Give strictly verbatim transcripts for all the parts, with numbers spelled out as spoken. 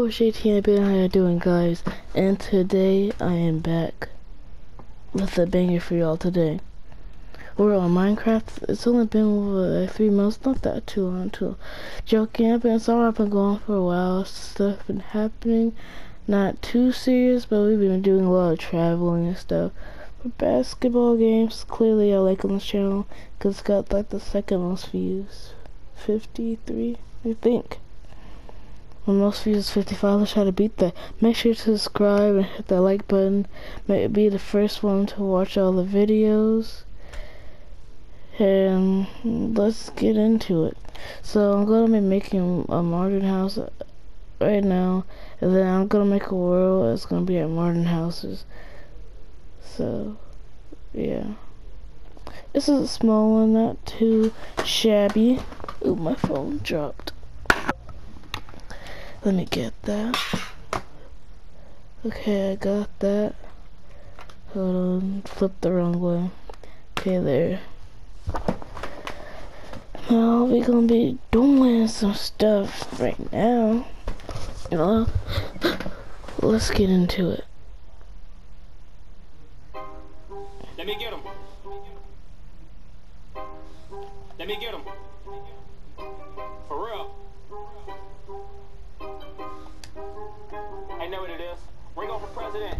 Yo, it's J T N, how you doing, guys? And today I am back with a banger for y'all today. We're on Minecraft. It's only been uh, three months, not that too long, too. Joking, I've been sorry, I've been gone for a while. Stuff been happening, not too serious, but we've been doing a lot of traveling and stuff. For basketball games, clearly I like on this channel because it's got like the second most views, fifty-three, I think. When most views is fifty-five, let's try to beat that. Make sure to subscribe and hit that like button. May be the first one to watch all the videos. And let's get into it. So I'm gonna be making a modern house right now, and then I'm gonna make a world that's gonna be at modern houses. So yeah, this is a small one, not too shabby. Ooh, my phone dropped. Let me get that. Okay, I got that. Hold on, flip the wrong way. Okay, there. Now we're gonna be doing some stuff right now. Uh, let's get into it. Let me get him. Let me get him. For real. I know what it is. Ringo for president.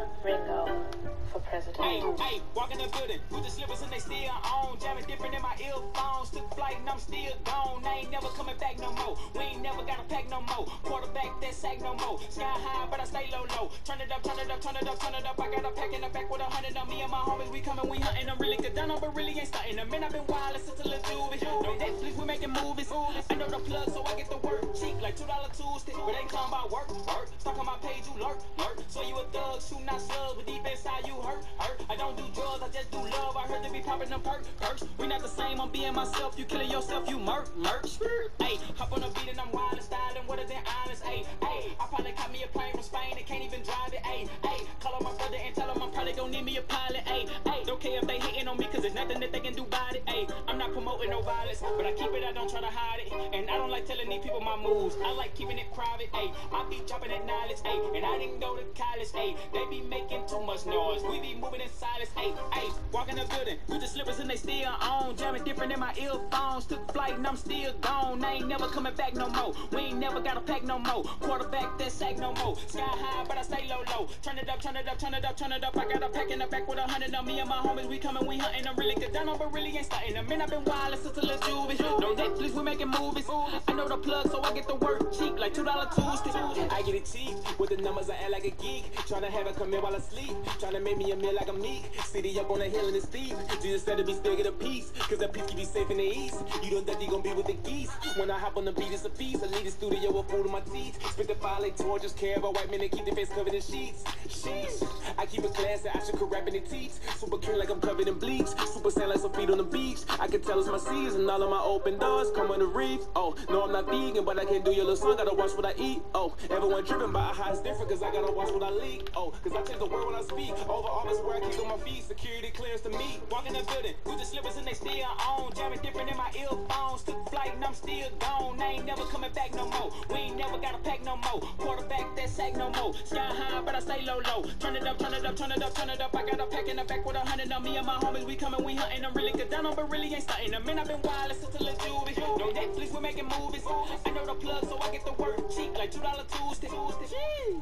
Ringo for president. Hey, hey, walk in the building with the slippers and they still on. Jamming different in my earphones. Took flight and I'm still gone. I ain't never coming back no more. We ain't never got a pack no more. Quarterback that sack no more. Sky high, but I stay low, low. Turn it up, turn it up, turn it up, turn it up. I got a pack in the back with a hundred on me and my homies. We coming, we hunting. I'm really good down on, but really ain't starting. Man, I've been wild since a little Noovie. No Netflix, we making movies. I know the plug, so I get the work cheap like two dollar Tuesday. But ain't talking about work, work. Stuck on my page, you lurk, lurk. So you a thug, shooting out slugs, but deep inside you hurt, hurt. I don't do drugs, I just do love. I heard they be popping them perk, perks. We not the same, I'm being myself. You killing yourself, you murk, murk. Hey, hop on the beat and I'm wild and styling. What is it honest? Hey, hey. I probably caught me a plane from Spain and can't even drive it. Hey, hey. Call up my brother and tell him I'm probably gonna need me a pilot. Hey, hey. Don't care if they hating on me, cause there's nothing that they can do about it. Hey, I'm not promoting no violence, but I keep it, I don't try to hide it. And I don't like telling these people my moves. I like keeping it private. Hey, I be dropping that knowledge. Hey, and I didn't go to college. Hey, they be making too much noise. We be moving in silence. Hey, hey. Walk in the building with the slippers and they still on. Jamming different in my earphones. Took flight and I'm still gone. I ain't never coming back no more. We ain't never got a pack no more. Quarterback that sack no more. Sky high, but I stay low, low. Turn it up, turn it up, turn it up, turn it up. I got a pack in the back with a hundred on me and my homies. We coming, we hunting. I'm really good down on, but really ain't starting. Man, I've been wild since a little Noovie. No Netflix, we making movies. I know the plug, so I get the work cheap like two dollar Tuesday. I get it cheap with the numbers. I act like a geek. Tryna have it come in while I sleep. Tryna make me a meal like I'm meek. City up on the hill and it's steep. Jesus said to be still get a piece. Cause that piece can be safe in the east. You don't think you gon' be with the geese. When I hop on the beat, it's a feast. I leave the studio with food in my teeth. Spit the file like torches. Care about white men that keep their face covered in sheets. Sheets. I keep it classy. I should could rap in the teeth. Super clean like I'm covered in bleach. Super sand like some feet on the beach. I can tell it's my season. All of my open doors come on the reef. Oh, no, I'm not vegan, but I can't do your little son. Gotta watch what I eat. Oh, everyone driven by how it's different. Cause I gotta watch what I leak. Oh, cause I change the word when I speak. Over all this where I keep on my feet. Security clearance to me. Walk in the building with the slippers and they still on. Jamming different in my earphones. Took flight and I'm still gone. I ain't never coming back no more. We ain't never got a pack no more. Quarterback that sack no more. Sky high, but I stay low, low. Turn it up, turn it up, turn it up, turn it up. I got a pack in the back with a hundred on me and my homies. We coming, we hunting. I'm really good down on, but really ain't starting. Man, I've been wild since a little Noovie. No Netflix, we making movies. I know the plug, so I get the work cheap like two dollar Tuesday. Jeez.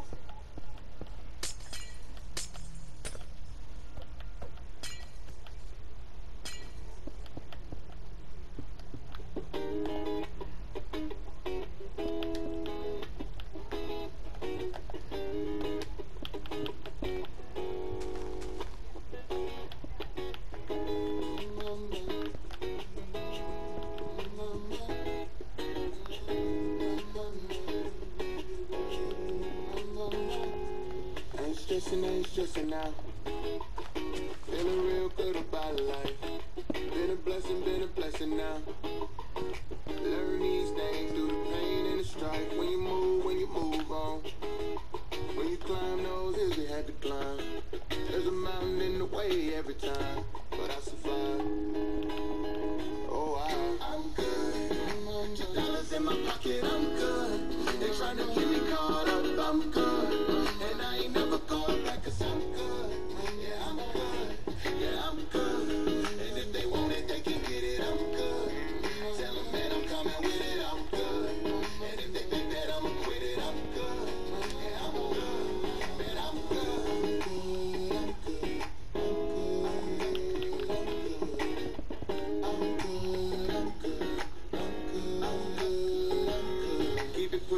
Ain't stressing out. Feeling real good about life. Been a blessing, been a blessing now. Learn these things through the pain and the strife. When you move, when you move on. When you climb those hills you had to climb. There's a mountain in the way every time, but I survived. Oh, I, I'm good. Dollars in my pocket, I'm good. They're trying to get me caught up.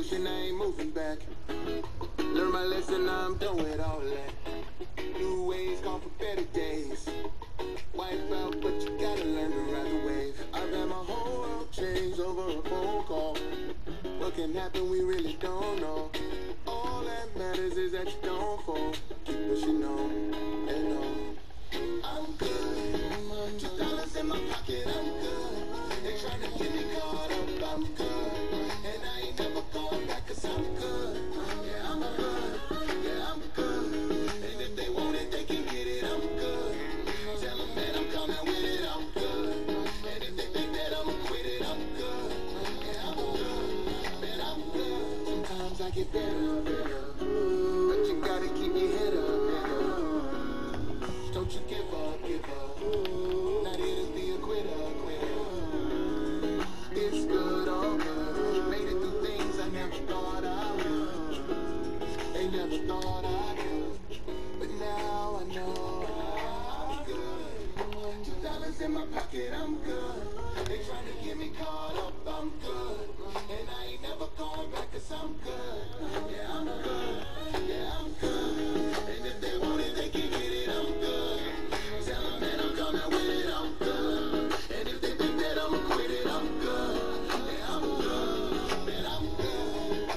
pushing, I ain't moving back. Learn my lesson, now I'm done with all that. New ways call for better days. Wipe out, but you gotta learn to ride the wave. I've had my whole world change over a phone call. What can happen, we really don't know. All that matters is that you don't fall. Keep pushing on and on. I'm good. Two dollars in my pocket, I'm good. They trying to get me caught up, I'm good. And I ain't never going back, cause I'm good. Yeah, I'm good. Yeah, I'm good. And if they want it, they can get it, I'm good. Tell them that I'm coming with it, I'm good. And if they think that I'ma quit it, I'm good. Yeah, I'm good. Man, I'm good. Sometimes I get better, better. But you gotta keep your head up, nigga. Don't you give up, give up. Not here to be a quitter, quitter. It's good, all good. Made it through things I never thought I would. They never thought I could. But now I know I'm good. Two dollars in my pocket, I'm good. They trying to get me caught up, I'm good. And I ain't never going back, cause I'm good. Yeah, I'm good. Yeah, I'm good. And if they want it, they can get it, I'm good. Tell them that I'm coming with it, I'm good. And if they think that I'ma quit it, I'm good. Yeah, I'm good. Man, I'm good.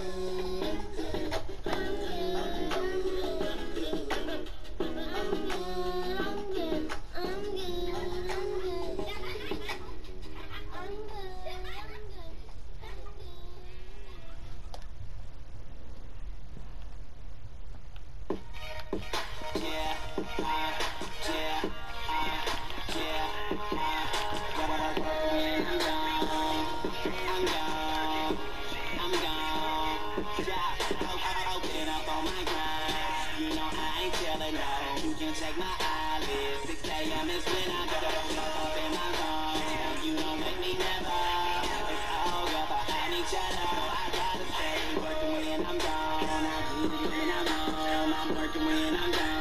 Yeah, uh, yeah, uh, yeah, uh, work, work, work, when I'm gone, I'm gone, I'm gone, yeah, oh, open up on my grind, you know I ain't telling no, you can check my eyelids, six A M is when I go, up in my zone, you don't make me never, it's all good, but I need you to know, I gotta stay working when I'm gone, I keep it when I'm home, I'm working when I'm gone.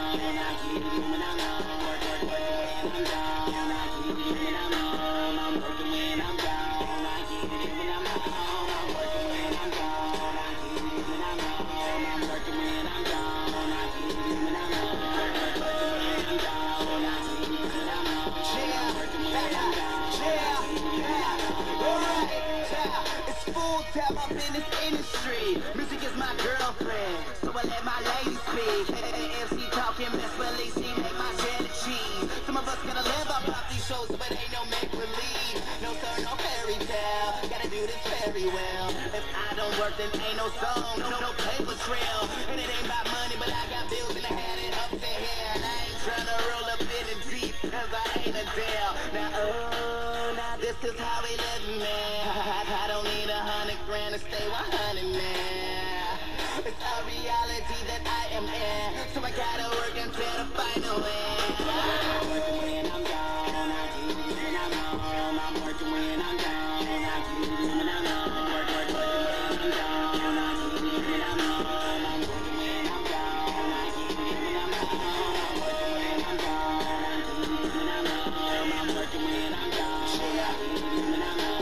Tap up in this industry. Music is my girlfriend, so I let my lady speak. If she talking mess, believe she make my cheddar cheese. Some of us gotta live up off these shows, but ain't no make believe. No sir, no fairy tale. Gotta do this very well. If I don't work, then ain't no song, no no paper trail. And it ain't about money, but I got bills and I had it up to here. And I ain't tryna roll up in the deep, cause I ain't a Dale. Now oh, now this is how we live, man. I don't need a hundred grand to stay one hundred, man. It's a reality that I am in, so I gotta work until the final end. I'm working when I'm gone, I keep it when I'm home. I'm working when I'm gone, I keep it when I'm home. Work, work, working when I'm gone, I keep it when I'm home. I'm working when I'm gone, I keep it when I'm home. I'm working when I'm gone, I keep it when I'm home. I'm working when I'm gone, I keep it when I'm home.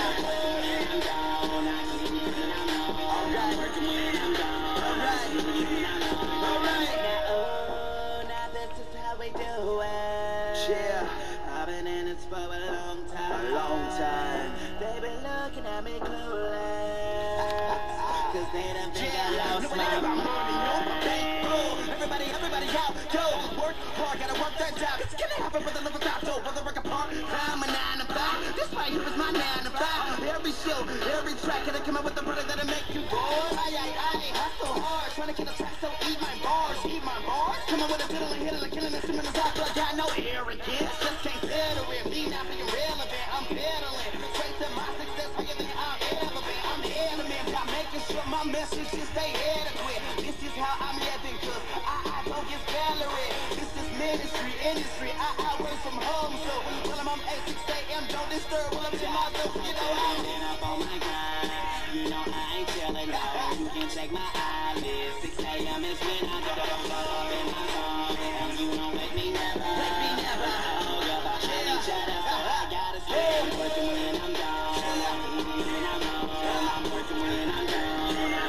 Yeah, I've been in this for a long time, a long time. They been looking at me clueless, cause they done think I lost my mind. Everybody, everybody out, yo, work hard, gotta work that job. It's gonna happen with a little top, so whether work a part time or nine to five. This right here is my nine to five. Every show, every track, gotta come up with the product that'll make you bored. Aye, aye, aye, hustle hard, trying to get a track, so eat my bars, eat my bars. Come on with a fiddle and hit it like killing this in the top, but I got no arrogance. Just can't settle it, me not being relevant. I'm peddling straight to my success, higher than I've ever been. I'm the element, I'm making sure my messages stay adequate. This is how I'm living, cause I, I don't get salary. This is ministry, industry, I, I work from home, so when I'm on eight, six A M, don't disturb, well, I'm to myself, you know I'm been up on my grind, you know I ain't telling no, you can check my eyelids, six A M is when I go, up in my zone, and you don't make me never, make me never, oh, girl, I need you to, I gotta stay, I'm working when I'm gone, I'm working when I'm home, I'm working when I'm gone,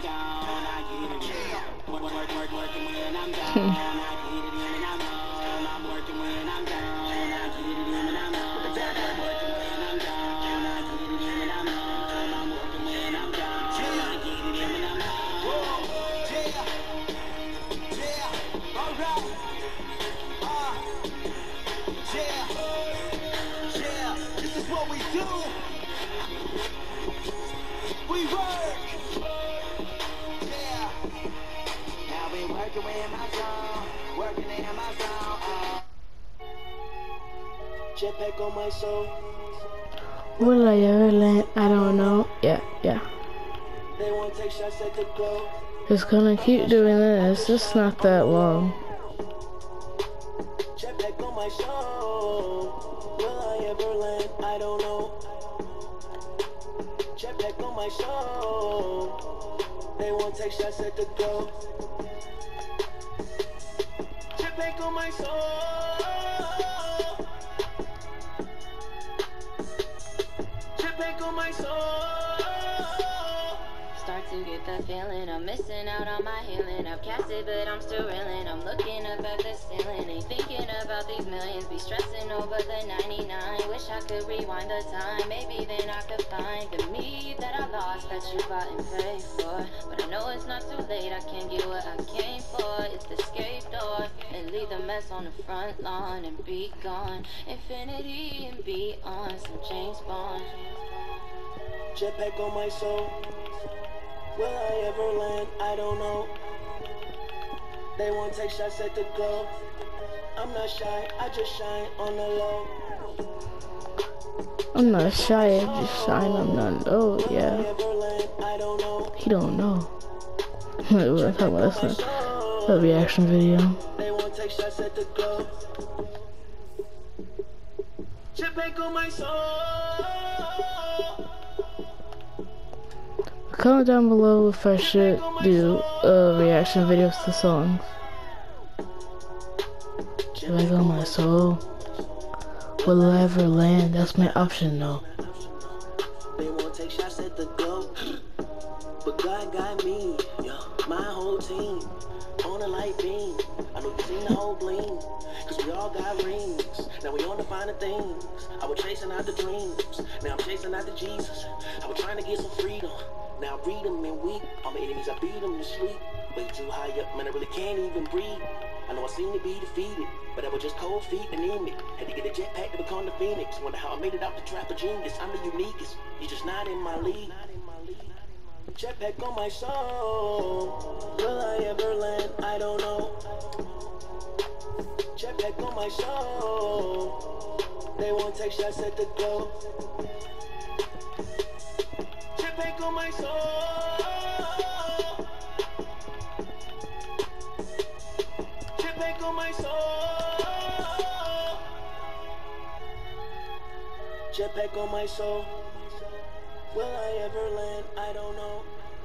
gone. I get it in. Work, work, work, working when I'm gone. I get it in and I'm home. I'm working when I'm gone. I get it in and I'm home. I'm working when I'm gone. I get it in and I'm home. I'm working when I'm gone. I get it in and I'm home. Yeah, yeah, alright. Uh, yeah, yeah, this is what we do. We work. Yeah. Now we working with my song, working in my song. Uh. Jetpack on my soul. Will I ever land? I don't know. Yeah, yeah. They won't take shots at the glow. Just gonna keep doing this. It's not that long. Jetpack on my soul. Will I ever land? I don't know. Jetpack on my soul. They won't take shots at the glow. Jetpack on my soul. Jetpack on my soul. Start to get the feeling I'm missing out on my healing. I've cast it, but I'm still reeling. I'm looking up at the ceiling, ain't thinking about these millions. Be stressing over the ninety-nine. Wish I could rewind the time. Maybe then I could find the me that I lost, that you bought and paid for. But I know it's not too late. I can't get what I came for. It's the escape door and leave the mess on the front lawn and be gone. Infinity and beyond. Some James Bond. Jetpack on my soul. Will I ever land? I don't know. They won't take shots at the glow. I'm not shy, I just shine on the low. I'm not shy, I just shine on the low, yeah. Will I ever land? I don't know. He don't know. We're talking about this one. A reaction video. They won't take shots at the glow. Jetpack on my soul. Comment down below if I should do uh, reaction videos to songs. Jetpack on my soul. Will I ever land? That's my option though. They won't take shots at the glow. But God got me, yeah, my whole team. On a light beam. I know you seen the whole gleam. Cause we all got rings. Now we on the finer things. I was chasing out the dreams. Now I'm chasing out the Jesus. I was trying to get some freedom. Now I read them and weep. All my enemies, I beat them to sleep. Way too high up, man, I really can't even breathe. I know I seem to be defeated, but I was just cold feet and anemic. Had to get a jetpack to become the phoenix. Wonder how I made it out the trap of genius. I'm the uniquest. You're just not in my league. Jetpack on my soul. Will I ever land? I don't know. Jetpack on my soul. They won't take shots at the glow. Jetpack on my soul. Jetpack on my soul. Jetpack on my soul. Will I ever land? I don't know.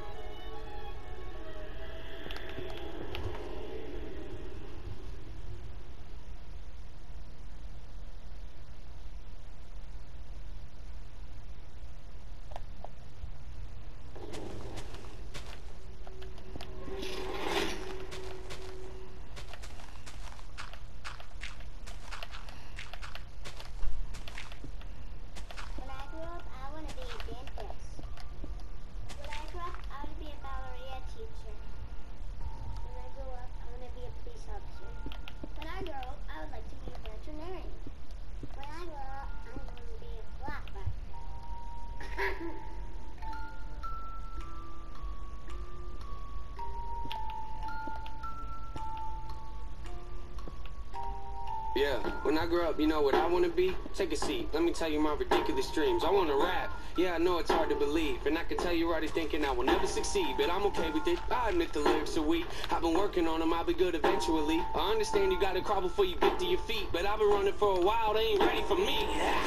Yeah, when I grow up, you know what I want to be? Take a seat, let me tell you my ridiculous dreams. I want to rap, yeah, I know it's hard to believe. And I can tell you're already thinking I will never succeed, but I'm okay with it, I admit the lyrics are weak. I've been working on them, I'll be good eventually. I understand you gotta crawl before you get to your feet, but I've been running for a while, they ain't ready for me.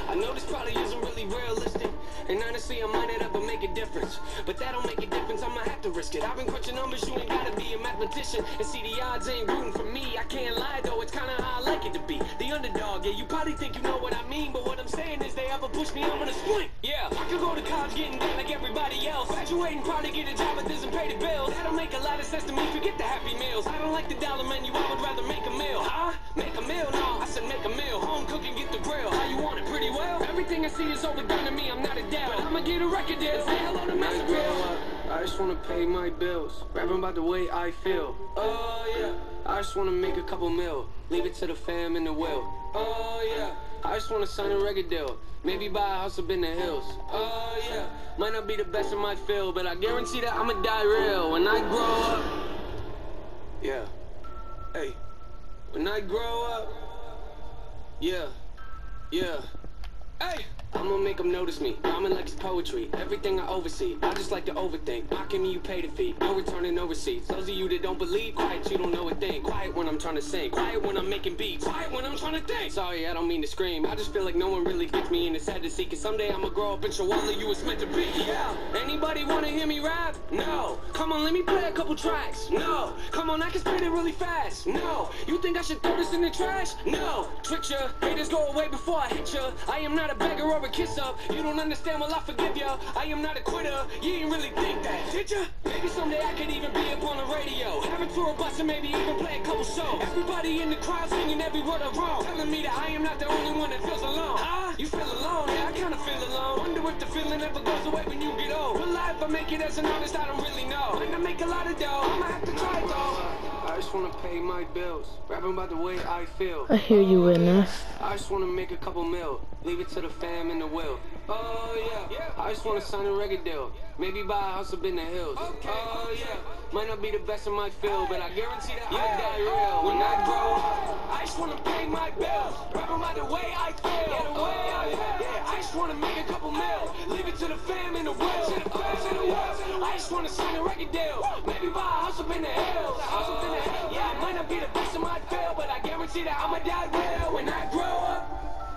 I know this probably isn't really realistic, and honestly I might not ever make a difference, but that don't make a difference, I'ma have to risk it. I've been crunching numbers, you ain't gotta be a mathematician, and see the odds ain't rooting for me. I can't lie though, it's kinda how I like it to be, the underdog. Yeah, you probably think you know what I mean, but what I'm saying is they ever push me, I'm gonna sprint. Yeah, I could go to college getting dead like everybody else, graduating, probably get a job that doesn't pay the bills. That don't make a lot of sense to me, forget the happy meals. I don't like the dollar menu, I would rather make a meal. Huh? Make a meal? No, I said make a meal. Home cooking, get the grill. How you want it? Pretty well? Everything I see is overdone to me, I'm not a dad, but I'ma get a record deal. Say hello to Master Bill. I just wanna pay my bills, rapping about the way I feel. Oh yeah, I just wanna make a couple mil, leave it to the fam in the will. Oh yeah, I just wanna sign a record deal, maybe buy a house up in the hills. Oh yeah, might not be the best in my field, but I guarantee that I'ma die real when I grow up. Yeah, hey, when I grow up. Yeah, yeah, hey. I'ma make them notice me, rhyming like it's poetry. Everything I oversee, I just like to overthink. Mocking me, you pay the fee, no returning, no receipts. Those of you that don't believe, quiet, you don't know a thing. Quiet when I'm trying to sing, quiet when I'm making beats, quiet when I'm trying to think. Sorry, I don't mean to scream, I just feel like no one really gets me, and it's sad to see, cause someday I'ma grow up and show all of you it's meant to be. Yeah, anybody wanna hear me rap? No. Come on, let me play a couple tracks. No. Come on, I can spit it really fast. No. You think I should throw this in the trash? No. Trick ya, haters go away before I hit ya. I am not a beggar or a kiss up. You don't understand, well I forgive ya. I am not a quitter, you didn't really think that, did ya? Maybe someday I could even be up on the radio, have a tour bus and maybe even play a couple shows. Everybody in the crowd singing every word I wrote, telling me that I am not the only one that feels alone. Huh? You feel alone? Yeah, I kinda feel alone. Wonder if the feeling ever goes away when you get old. Will I ever make it as an artist? I don't really know. Might not make a lot of dough, I'ma have to try though. I just wanna pay my bills, rapping about the way I feel. I hear you, witness. I just wanna make a couple mil, leave it to the fam in the will. Oh yeah, I just wanna sign a record deal, maybe buy a house up in the hills. Oh yeah, might not be the best in my field, but I guarantee that I'll die real when I grow up. I just wanna pay my bills, rapping about the way I feel. Yeah, the way I feel. Yeah, I just wanna make a couple mil, leave it to the fam in the will. To the fam in the will. I just wanna sign a record deal, maybe buy a house up in the hills. A house up in the hills. Yeah, I might not be the best in my field, but I guarantee that I'ma die real when I grow up.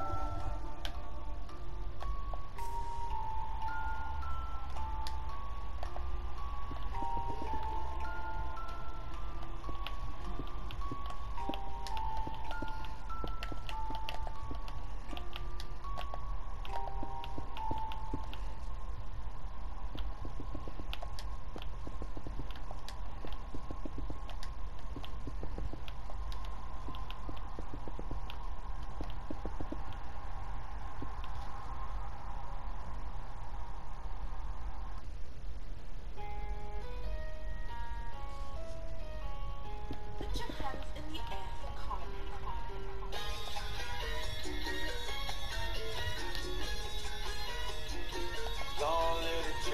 Put your hands in the air for comedy. Don't let it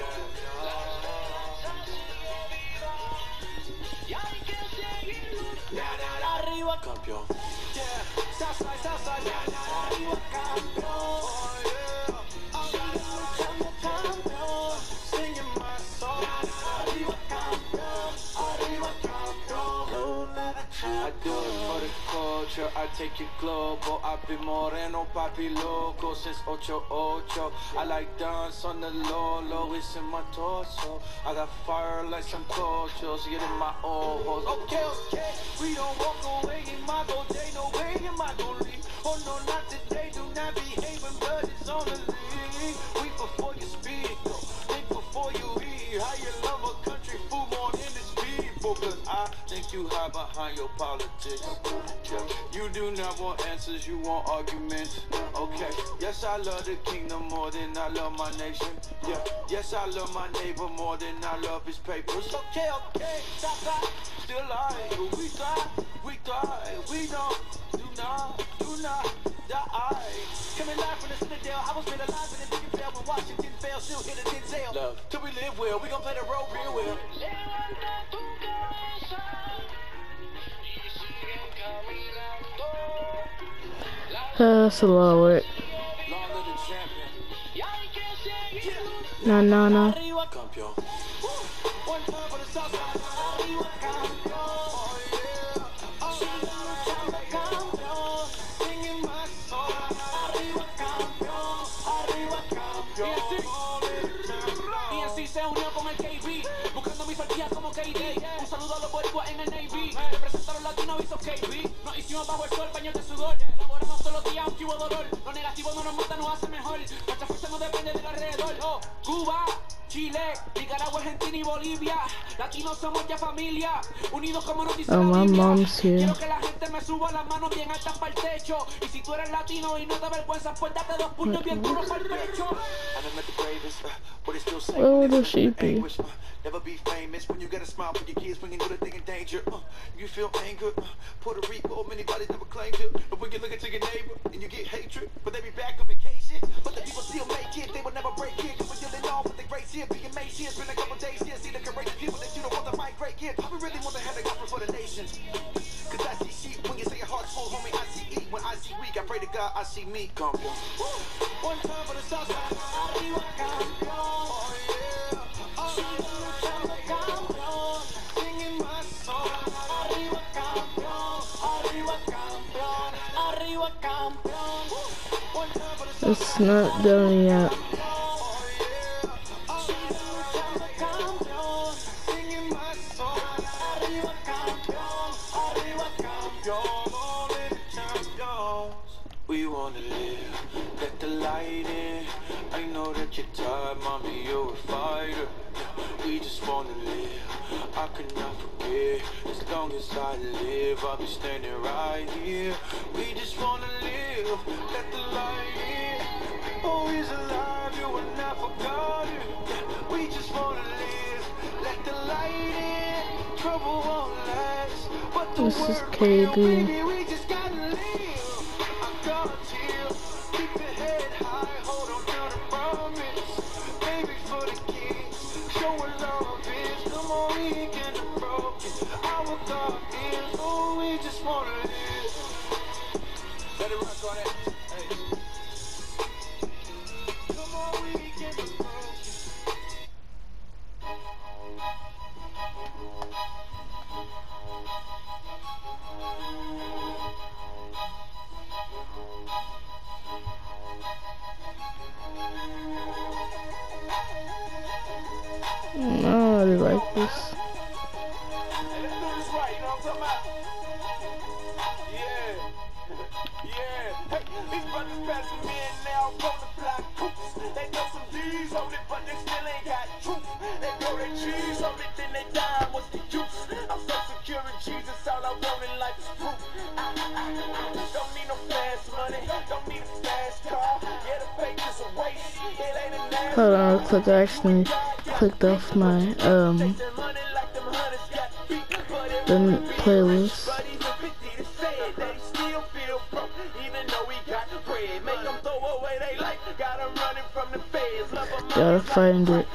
jam, arriba, campeón. Yeah, Southside, Southside, arriba, campeón. Oh yeah, arriba, campeón. Singing my song. Arriba, campeón. Arriba, campeón. Don't let it jam. I do it for the culture. I take it global. I've been moreno, papi loco since ocho ocho. I like dance on the low, low, it's in my torso. I got fire like some cochos, get in my ojos. Okay, okay, we don't walk away in my go day, no way in my go leave. Oh no, not today, do not behave when blood is on the league. Weep before you speak, though. Think before you eat. How you love a country food more than its people? Cause I think you hide behind your politics. Yeah. You do not want answers, you want arguments. Okay, yes I love the kingdom more than I love my nation. Yeah, yes I love my neighbor more than I love his papers. Okay, okay, stop, stop. Still alive, but we thrive, we thrive. We don't, do not, do not die. Coming live from the Citadel, I was made alive in the big bell when Washington fell, still hit a Denzel. Love, till we live well, we gon' play the role real well. Uh, that's a lot of work. Nah, nah, nah. como K D. Un saludo a los boricuas en el Navy. Representaron latinos hizo K B. Nos hicimos bajo el sol, baños de sudor. Laboramos todos los días aunque hubo dolor. Lo negativo no nos mata, nos hace mejor. Nuestra fuerza no depende del alrededor. Oh, Cuba, Chile, Nicaragua, Argentina y Bolivia. Latinos somos ya familia. Unidos como nos dice Oh, la my Biblia. mom's here. Quiero que la gente me suba las manos bien altas para el techo. Y si tú eres latino y no te avergüenzas, pues date dos puños bien duros para el pecho. Where would the sheep be? Never be famous when you got a smile for your kids when you know that they in danger. Uh, you feel anger. Uh, Puerto Rico, many bodies never claimed it. But when you look into your neighbor and you get hatred, but they be back on vacation. But the people still make it, they will never break it. Cause we're dealing all with the grace here, being made here. It's been a couple days here, see the courageous people that you don't want to migrate here. I really want to have the gospel for the nations. Cause I see sheep when you say your heart's full, homie. I see eat when I see weak. I pray to God, I see me come. One time for the south side. Arriba, campeón. Oh yeah. Oh, campeón. Singing my song. Arriba, campeón. Arriba, campeón. Arriba, campeón. One time for the south side. It's not done yet. We wanna live, let the light in. I know that you're tired, mommy, you're a fighter. We just wanna live, I cannot forget. As long as I live, I'll be standing right here. We just wanna live, let the light in. Always alive, you are not forgotten. We just wanna live, let the light in. Trouble won't last, but the This is world K will, B. baby, we just gotta live. Keep your head high, hold on to the promise. Baby for the kids, show what love is. Come on, we ain't getting broken. Our God is, oh, we just wanna live. Let it rock on that. Hey. Come on, we ain't getting broken. I don't really like this. Hey, let's do this right, you know what I'm talking about? Yeah, yeah. Hey, these brothers passing me and now from the block coops. They know some D's on it, but they still ain't got truth. They throw their cheese on it, then they die. What's the use? I'm so secure in Jesus, all I want in life is proof. I, I, I don't need no fast money, don't need a fast car. Yeah, the paper's a waste. It ain't a nasty. Hold on real quick, I actually clicked off my um the playlist. Gotta find it.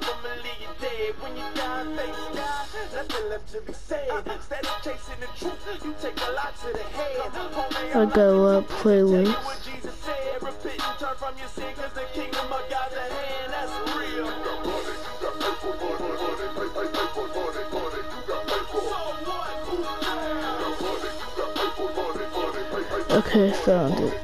I got a lot of playlists. Okay, found it.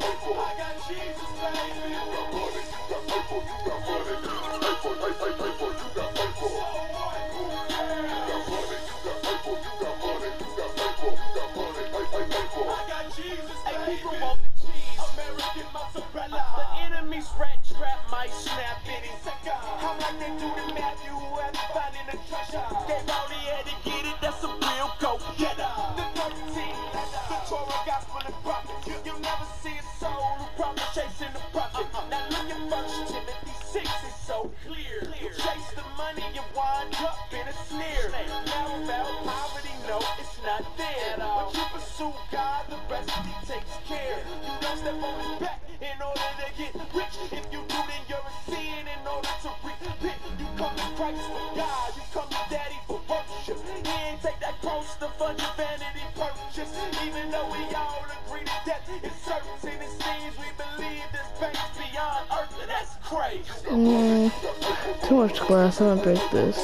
Mm, too much glass, I'm gonna break this.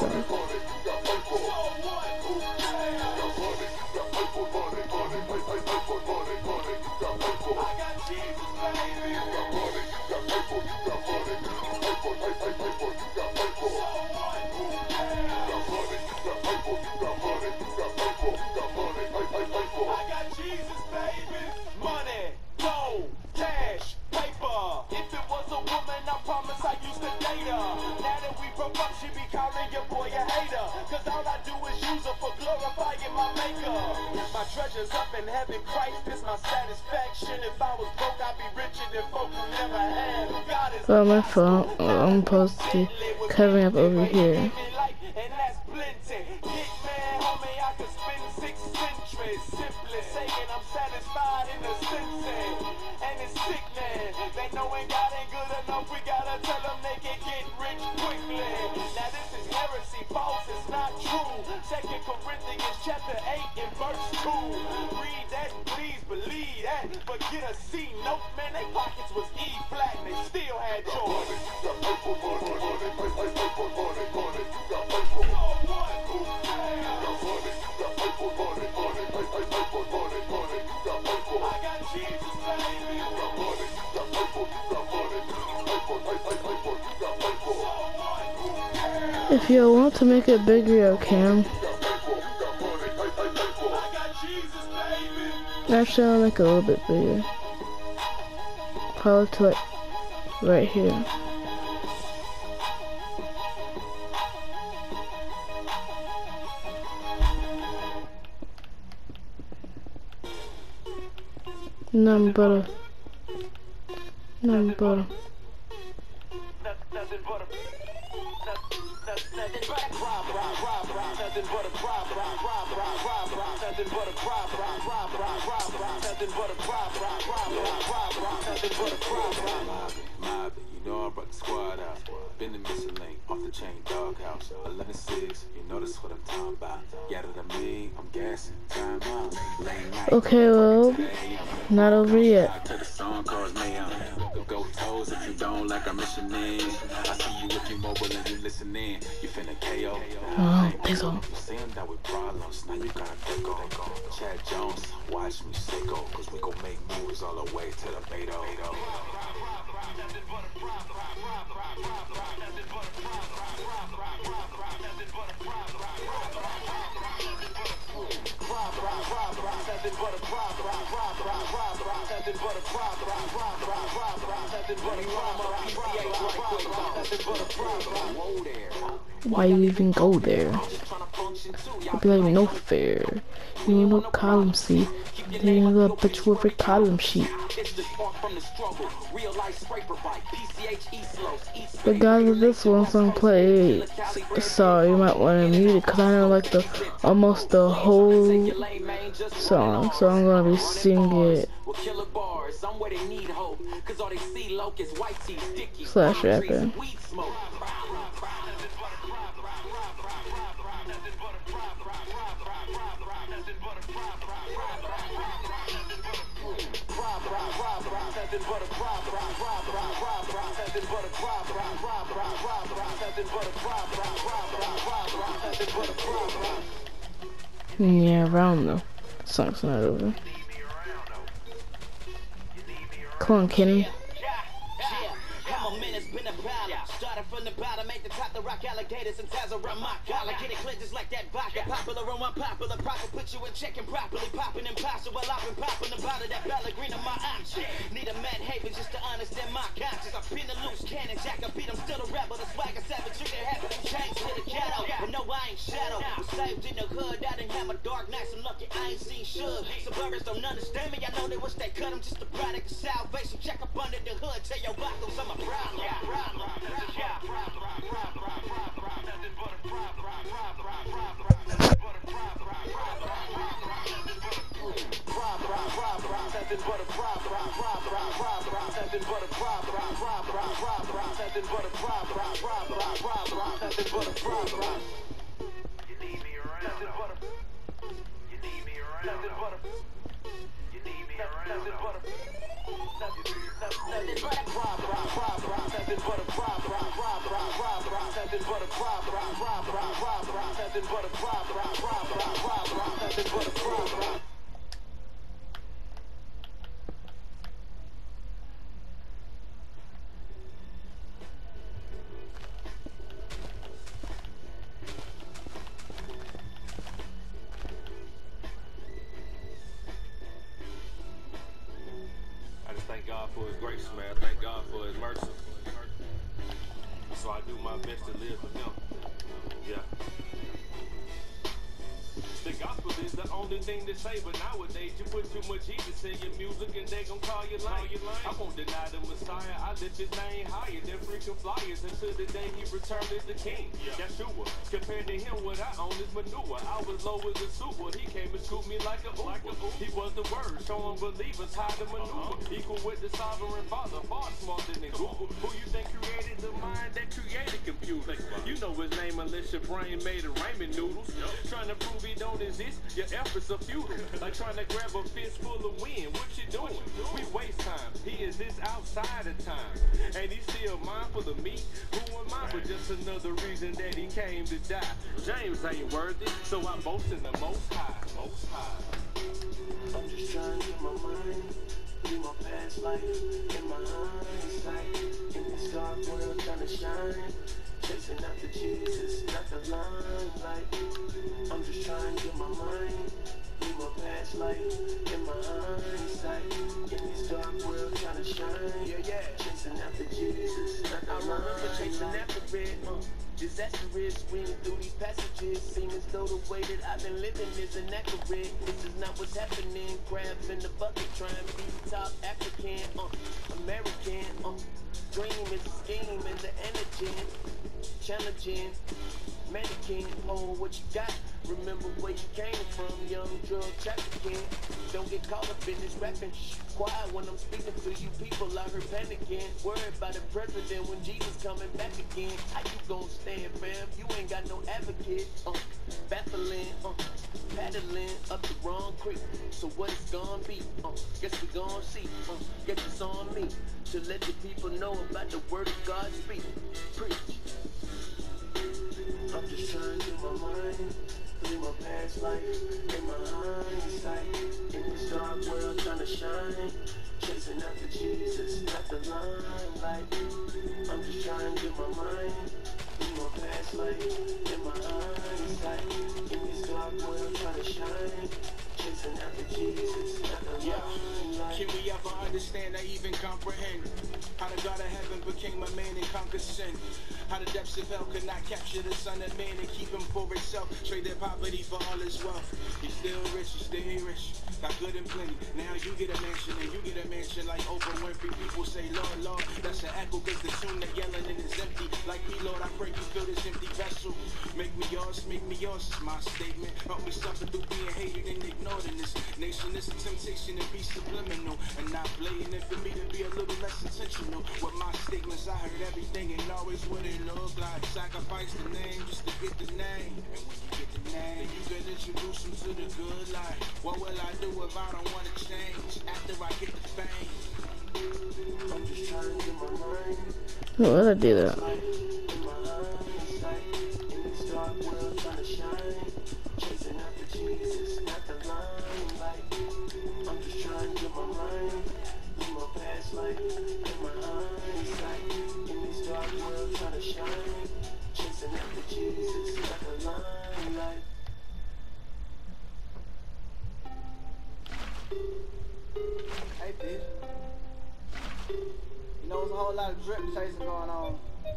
got Jesus, baby. Money, gold, cash, paper. If it was a woman, I promise I used to date her. Now that we broke up, she be calling your boy a hater. Cause all I do is use her for glorifying my maker. My treasure's up in heaven, Christ is my satisfaction. If I was broke, I'd be richer than folk who never had. God is Well, my phone, I'm supposed to be covering up over here. and that's plenty. Get man, homie, I could spend six centuries simply saying I'm satisfied in the sensing. And it's sickening. They know ain't God ain't good enough. We gotta tell them they can get rich quickly. Now this is heresy, false, it's not true. Second Corinthians chapter eight and verse two. Read that, please believe that. But get a C note, man, they pockets was E flat and they still had joy. If you want to make it bigger, you can. Actually, I'll make it a little bit bigger. Probably to like right here. Nothing but a, nothing but a. Nothing but a, nothing but a prop, prop, prop, prop, nothing but a prop, prop, prop, prop, prop, prop, nothing but a prop, prop, prop, prop, prop, prop, nothing but a prop, prop, prop, prop, prop, prop, nothing but a prop, prop. Mobbing, you know I brought the squad out. Been the missing link, off the chain, doghouse. eleven six, you know that's what I'm talking about. Gather to me, I'm gassing, time out. Late night. Okay, well, not over yet. To the song calls me on. Go toes if you don't like our mission in. I see you if you mobile and you listening. You finna K O. Oh, Pson. You seemed that with problems, now you gotta take go. Chad Jones, watch me sicko, cause we gon' make moves all the way to the Beto. Why you even go there? I'd be like, no fair. You ain't no column C. You ain't gonna put you with a column sheet. But guys, if this one song plays, sorry, you might want to mute it because I know like the almost the whole song, so I'm gonna be singing it slash rapping. Yeah, around though. Song's not over. Come on, Kenny. Started from the bottom, make the top, the rock alligators and ties around my collar. Get it clear just like that vodka. Popular and unpopular, proper, put you in check and properly popping impossible. I've been popping about it, that ballerina, my option. Need a Matt Haven just to understand my conscience. I've been a loose cannon, jack, I beat, I'm still a rebel. The swagger savage, you can have it, change to the ghetto. But no, I ain't shadow. I'm saved in the hood, I didn't have my dark nights. I'm lucky I ain't seen Suge. Suburbans don't understand me, I know they wish they cut. I'm just a product of salvation. Check up under the hood, tell your buckles I'm a problem. for his grace, man. I thank God for his mercy. So I do my best to live for him. Yeah. The gospel is the only thing to say, but nowadays you put too much Jesus in your music and they gon' call you lame. I won't deny the Messiah, I lift his name higher than freaking flyers until the day he returns as the king. Yeshua, compared to him, what I own is manure. I was low as a super, he came and scooped me like a Uber. He was the word, showing believers how to maneuver. Equal with the sovereign father, far smarter than Google. Who you think created the mind that created computers? You know his name unless your brain made of ramen noodles. Trying to prove he don't exist, your efforts are futile. Like trying to grab a fist full of wind. What you doing? We waste time. He is this outside of time, and he's still mindful of me. Who am I? But just another reason that he came to die. James ain't worthy, so I boast in the Most High. Most High. I'm just trying to get my mind through my past life in my hindsight. In this dark world, trying to shine. Chasing after Jesus, not the limelight. I'm just trying to get my mind through my past life in my hindsight. In this dark world, trying to shine. Yeah, yeah. Chasing after Jesus, not the limelight. I remember chasing after it. Uh, disastrous, reading through these passages. Seem as though the way that I've been living is inaccurate. This is not what's happening. Crabs in the bucket, trying to be top African, uh, American. Uh, dream is a scheme and the energy. Challenging, mannequin, oh, what you got? Remember where you came from, young drug trafficking. Don't get caught up in this rapping. Shh, quiet when I'm speaking to you people out here panicking. Worried about the president when Jesus coming back again. How you gon' stand, fam? You ain't got no advocate. Uh, baffling, uh, paddling up the wrong creek. So what it's gonna be? Uh, guess we gon' see. Uh, guess it's on me to let the people know about the word of God speak. Preach. I'm just trying to get my mind through my past life in my hindsight. In this dark world, trying to shine. Chasing after Jesus, not the limelight. I'm just trying to get my mind through my past life in my hindsight. In this dark world, trying to shine. Chasing after Jesus, not the limelight. Can we ever understand or even comprehend how the God of heaven became a man and conquered sin? How the depths of hell could not capture the son of man and keep him for itself. Trade their poverty for all his wealth. He's still rich, he's still rich. Got good and plenty. Now you get a mansion and you get a mansion like Oprah Winfrey. People say, Lord, Lord, that's an echo cause the tune they're yelling and it's empty. Like me, Lord, I pray you fill this empty vessel. Make me yours, make me yours is my statement. Help me suffer through being hated and ignored in this nation. It's a temptation to be subliminal and not blatant. And for me to be a little less intentional with my statements, I heard everything and always what it looked like. Sacrifice the name just to get the name. And when you get the name, you can introduce them to the good life. What will I do if I don't want to change after I get the fame? I'm just trying to get my mind. What would I do that? In my hindsight, in this dark world, trying to shine. Chasing after Jesus, not the limelight. I'm just trying to get my mind through my past life in my hindsight. In this dark world, trying to shine. Chasing after Jesus, not the limelight. Hey, bitch. You know, there's a whole lot of drip chasing going on.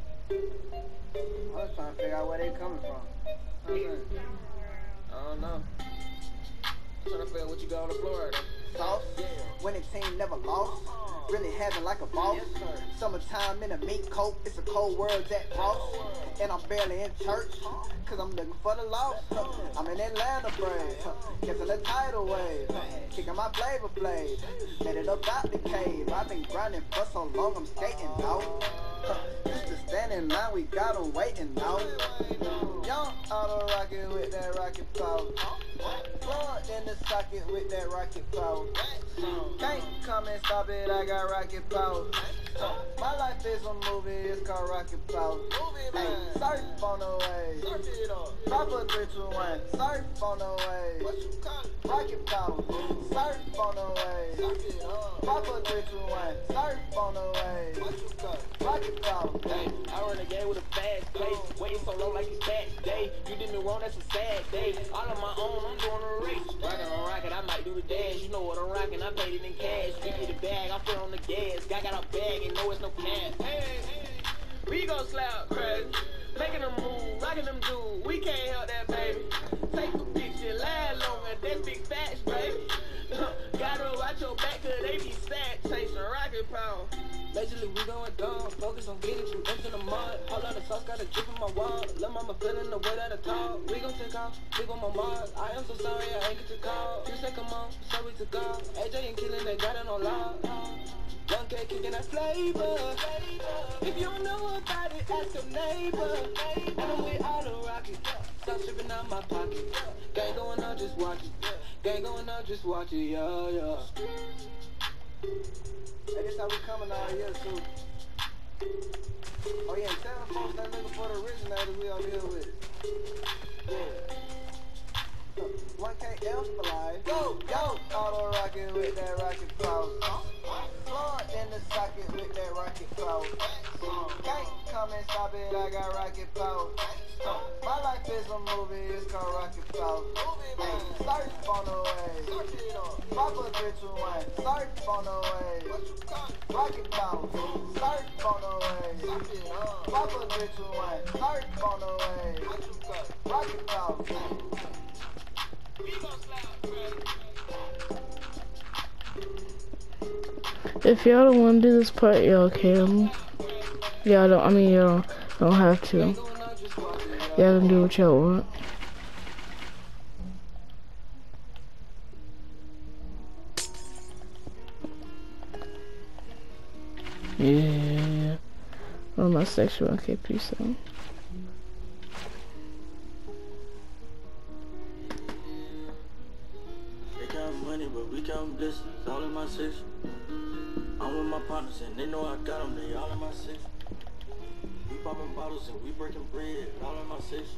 I was trying to figure out where they coming from. You know what I'm saying? I don't know. I'm trying to figure out what you got on the floor right now. Sauce, winning team never lost. Really having like a boss. Summertime in a mink coat, it's a cold world, Jack Frost. And I'm barely in church, cause I'm looking for the lost. I'm in Atlanta, brave, catching the tidal wave, kicking my flavor blade, made it up out the cave. I've been grinding for so long, I'm skating, dog. Used to stand in line, we got 'em waiting, now. Young auto rocket with that rocket power. Plugged in the socket with that rocket power. Can't come and stop it, I got rocket power. My life is a movie, it's called Rocket Power. Hey, surf on the way. Five, four, three, two, one. Surf on the way. What you call it? Rocket Power. Surf on the way. Five, four, three, two, one. Surf on the way. What you call it? Rocket Power. Hey, I run a game with a fast pace. Waiting so long like it's tax day. You did me wrong, that's a sad day. All on my own, I'm doing a race. Rockin' on rocket, I might do the dash. You know what I'm rockin', I paid it in cash. Give me the bag, I put on the gas. Guy got a bag and know it's no cash. Hey, hey, we gon' slap crazy. Making them move, rockin' them dudes. We can't help that, baby. Take a picture, lie longer, that's big facts, baby. Gotta watch your back, cause they be sad, chasing rocket power. Basically, we going dumb, focus on getting you into the mud. Whole lot of sauce, got a drip in my wall. Lil' mama feeling the way that I talk. We gon' take off, leave on my Mars. I am so sorry, I ain't get your call. You say come on, so we took off. A J ain't killing, they got it on law. Young K kicking that flavor. If you don't know about it, ask your neighbor. And I'm with all the rockets. Stop stripping out my pocket. Gang going on, just watch it. Gang going on, just watch it, yeah, yeah. Hey, this how we coming all year too. Oh yeah, tell them folks that looking for the originators we out here with. Yeah. one K L for life. Go, go! Auto rocket with that rocket power. Flood in the socket with that rocket power. Can't come and stop it, I got rocket power. My life is a movie, it's called Rocket Power. Hey, surf on the way. Five, four, three, two, one. Surf on the way. Rocket Power. Surf on the way. Five, four, three, two, one. Surf on the way. Rocket Power. If y'all don't want to do this part, y'all can. Y'all don't, I mean, y'all don't, don't have to. Y'all can do what y'all want. Yeah. On my sexual one K Pson. They count money, but we count blessings. All in my section. I'm with my partners, and they know I got them. They all in my section. We popping bottles and we breaking bread. All in my section.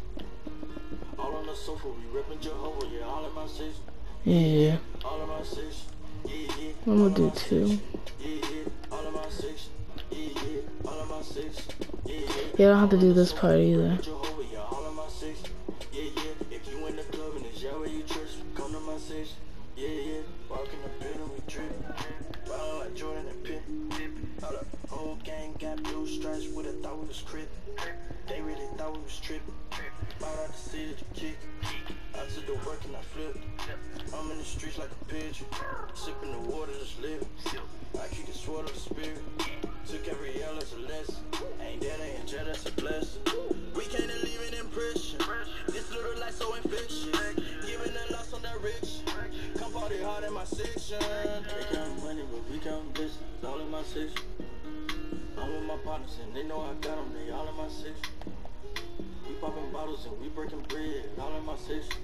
All on the sofa, we repping Jehovah. Yeah, all in my section. Yeah. All in my section. Yeah, yeah. I'm gonna do two. Yeah, yeah. All in my section. Yeah, yeah. All in my section. Yeah, yeah. You don't have to do this part either. Jehovah, yeah, all in my section. Yeah, yeah. If you in the club and it's Yariel you trust, come to my section. Yeah, yeah. Walk in the building, we trip. Riding like Jordan and Pitt. All the whole gang got blue stripes with a thought we was crip. They really thought we was tripping. Bought out the city to kick. I took the work and I flipped. I'm in the streets like a pigeon. Sipping the water just living. I keep the sword of the spirit. Took every L as a lesson. Ain't that ain't jet, that's a blessing. We can't leave an impression. This little life so infectious. Giving a loss on direction. Come party hard in my section. They count money, but we count blessings. All in my section. I'm with my partners and they know I got them. They all in my section. We popping bottles and we breaking bread. All in my section.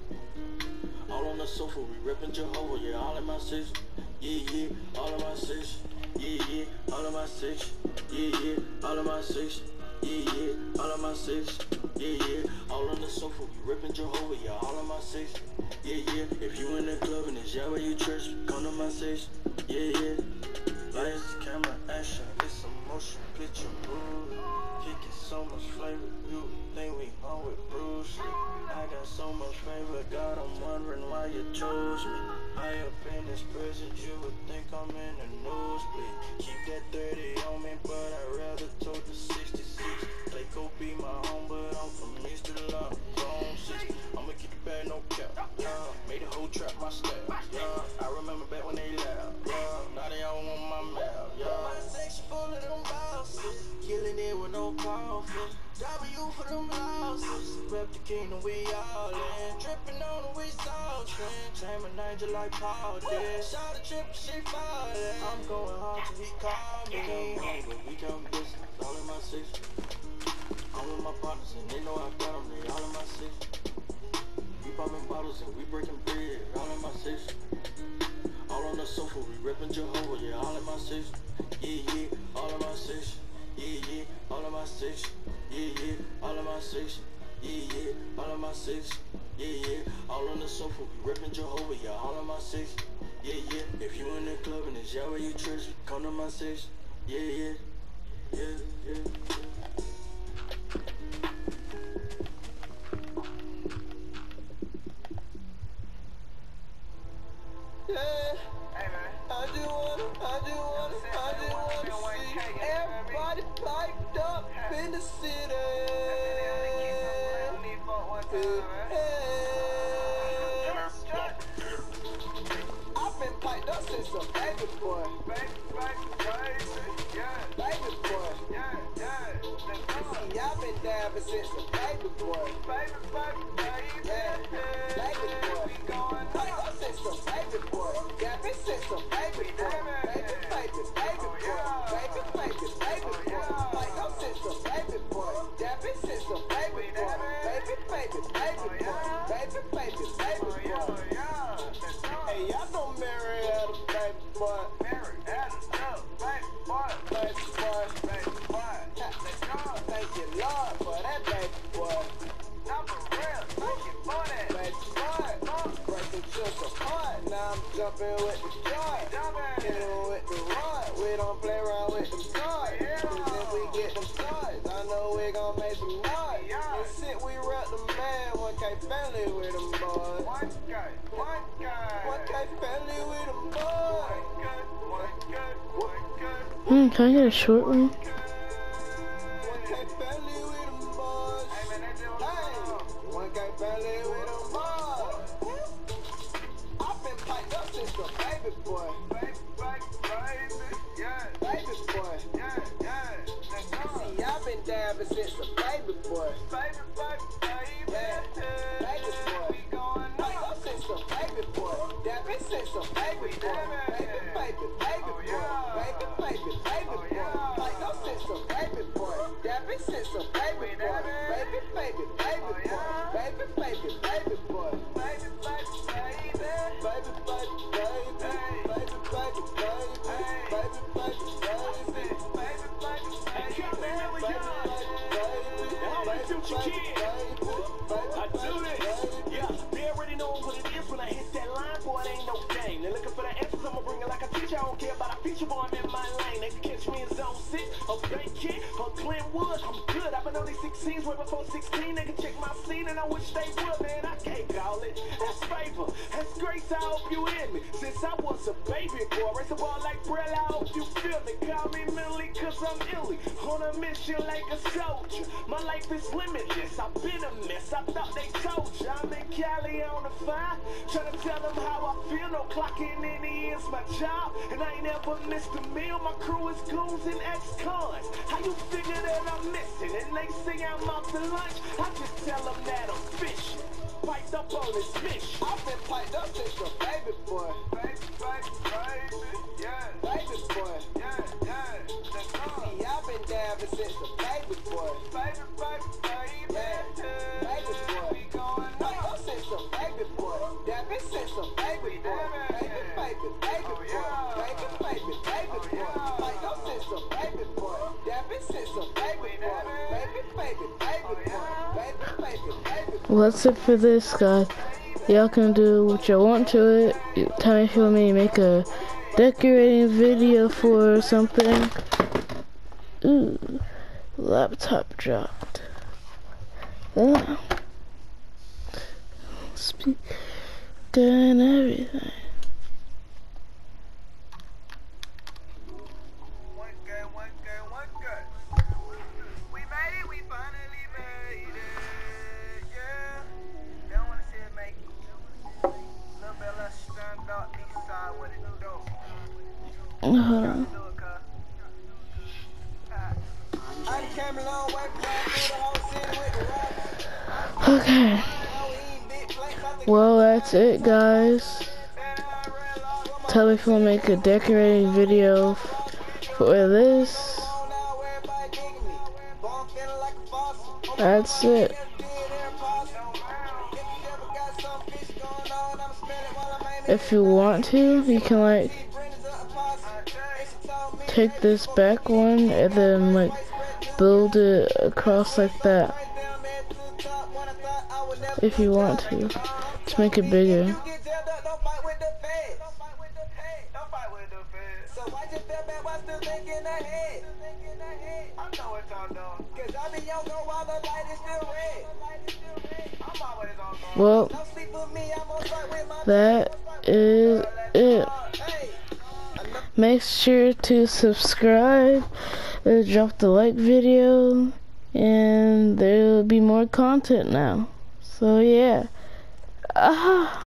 All on the sofa, we repping Jehovah. Yeah, all in my section. Yeah, yeah. All in my section. Yeah, yeah. All in my section. Yeah, yeah. All in my section. Yeah, yeah. All in my section. Yeah, yeah. All on the sofa, we repping Jehovah. Yeah, all in my section. Yeah, yeah. If you in the club and it's Yahweh you church, come to my section. Yeah, yeah. Lights, camera, action. It's a motion picture, bro. Kicking so much flavor. You think we home with Bruce Lee? I got so much favor. God, I'm wondering why you chose me. I up in this present, you would think I'm in a nosebleed. Keep that thirty on me, but I'd rather tote the sixty-six. They go be my home, but I'm from East to the Lot. Zone six. I'ma keep it bad, no cap. Yeah. Made the whole trap my style. Yeah. I remember back when they laughed. Yeah. Now they all want my mouth. Yeah. My section full of them bosses. Killing it with no coffee. W for them losses. Rep the kingdom, we all in. Dripping on the we saucing. Same an angel like Paul did. Shot a trip, she falling. I'm going hard till he call me. But we count business, all in my section. I'm with my partners and they know I got them. They all in my section. We popping bottles and we breaking bread. All in my section. All on the sofa, we repping Jehovah. Yeah, all in my section. yeah, yeah, all of my section, yeah, yeah, all of my section, yeah, yeah, all of my section, yeah, yeah, all of my section, yeah, yeah, all on the sofa, we reppin' Jehovah, yeah, all of my section, yeah, yeah, if you in the club and it's y'all where you church, come to my section, yeah, yeah, yeah, yeah, yeah. Yeah, I just wanna, I just wanna, I just wanna see everybody piped up in the city. I've been piped up since a baby boy. Baby, baby, baby, yeah. Baby boy, yeah, yeah. See, I've been dabbing since a baby boy. Baby, baby, baby, yeah. Baby boy, piped up since a baby boy. Dabbing since a baby boy. Baby, baby, baby boy. Baby, baby, baby boy. Piped up since a baby boy. Dabbing since a baby boy. Baby, baby, baby boy. Baby, baby, baby boy. Hey, y'all know Mary had a baby boy. Mary had a baby boy. Baby boy, baby boy. Thank you, Lord, for that baby boy. Number real, thank you for that baby boy. Breaking just apart, now I'm jumping with the joy. Hitting with the rod, we don't play around with them toys. Cause if we get them toys, I know we gon' make some noise. And shit, we rep the man, one K family with them boys. One K, one K, one K family with them boys. One K, one K, Hmm, can I get a short one? one K family with them boys. Hey, one K family with them boys. I've been piped up since a baby boy. Baby, baby, baby, yeah. Baby boy, yeah, yeah. See, I've been dabbing since a baby boy. Baby, baby, baby, yeah. Baby boy, piped up since a baby boy. Dabbing since a baby boy. Baby, baby, baby boy. Baby, baby, baby boy. Piped up since a baby boy. Dabbing since a baby boy. Baby, baby, baby boy. Baby, baby, baby boy. Baby, baby, baby. Baby, baby, baby. Baby, baby, baby. Baby, baby, baby. Baby, baby, baby. I do this, yeah, they already know what it is when I hit that line, boy, it ain't no game. They're looking for the answers, I'ma bring it like a teacher, I don't care about a feature, boy, I'm in my lane. They can catch me in zone six, or Bank Kid, or Glenwood, I'm good. I've been on these sixteens way before sixteen, they can check my scene, and I wish they would, man, I can't call it. That's favor, that's grace, I hope you hear me. Since I was a baby boy, race the ball like Gabriel, I hope you feel me. Call me Millie, cause I'm illy, on a mission like a soldier. My life is limitless, I've been a mess, I thought they told you. I'm in Cali on the fire, trying to tell them how I feel. No clocking in is my job, and I ain't never missed a meal. My crew is goons and ex-cons. How you figure that I'm missing? And they say I'm out to lunch, I just tell them that I'm fishing. Piped up on this mission. I've been piped up since a baby boy. Baby, baby, baby, yeah. Baby boy, yeah, yeah. See, I've been dabbing since a baby boy. Baby, baby, baby, yeah. Baby boy, piped up since a baby boy. Dabbing since a baby boy. Baby, baby, baby boy. Baby, baby, baby boy. Piped up since a baby boy. Dabbing since a baby boy. Baby, baby, baby boy. Baby, baby, baby boy. Well, that's it for this, guys. Y'all can do what you want to it. Tell me if you want me to make a decorating video for something. Ooh, laptop dropped. Oh. Speaker and everything. Hold on. Okay. Well, that's it, guys. Tell me if you want to make a decorating video for this. That's it. If you want to, you can like take this back one and then like build it across like that if you want to, to make it bigger. Well, that is it. Make sure to subscribe, uh, drop the like video, and there will be more content now. So yeah. Ah.